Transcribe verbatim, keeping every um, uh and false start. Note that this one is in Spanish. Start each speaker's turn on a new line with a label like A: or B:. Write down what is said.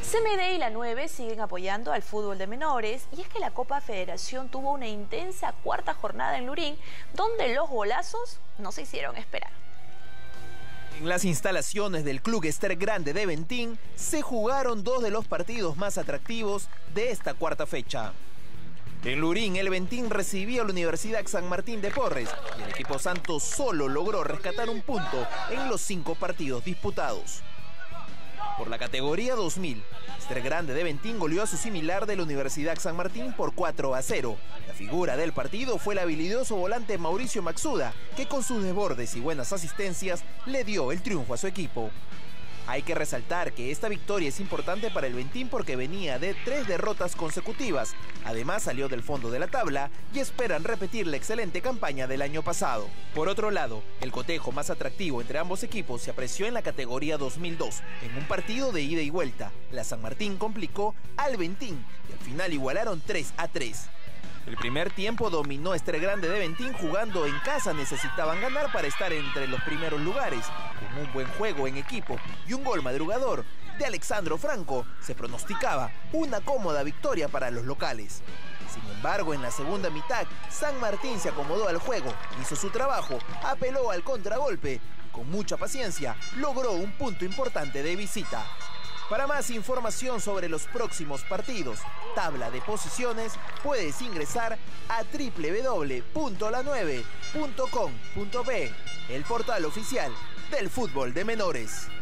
A: C M D y la nueve siguen apoyando al fútbol de menores, y es que la Copa Federación tuvo una intensa cuarta jornada en Lurín, donde los golazos no se hicieron esperar.
B: En las instalaciones del Club Ester Grande de Ventín se jugaron dos de los partidos más atractivos de esta cuarta fecha. En Lurín, el Ventín recibía a la Universidad San Martín de Porres y el equipo santo solo logró rescatar un punto en los cinco partidos disputados. Por la categoría dos mil, Ester Grande de Ventín goleó a su similar de la Universidad San Martín por cuatro a cero. La figura del partido fue el habilidoso volante Mauricio Maxuda, que con sus desbordes y buenas asistencias le dio el triunfo a su equipo. Hay que resaltar que esta victoria es importante para el Ventín porque venía de tres derrotas consecutivas. Además salió del fondo de la tabla y esperan repetir la excelente campaña del año pasado. Por otro lado, el cotejo más atractivo entre ambos equipos se apreció en la categoría dos mil dos, en un partido de ida y vuelta. La San Martín complicó al Ventín y al final igualaron tres a tres. El primer tiempo dominó Ester Grande de Ventín. Jugando en casa necesitaban ganar para estar entre los primeros lugares. Con un buen juego en equipo y un gol madrugador de Alexandro Franco, se pronosticaba una cómoda victoria para los locales. Sin embargo, en la segunda mitad, San Martín se acomodó al juego, hizo su trabajo, apeló al contragolpe y con mucha paciencia logró un punto importante de visita. Para más información sobre los próximos partidos, tabla de posiciones, puedes ingresar a doble u doble u doble u punto la nueve punto com punto be, el portal oficial del fútbol de menores.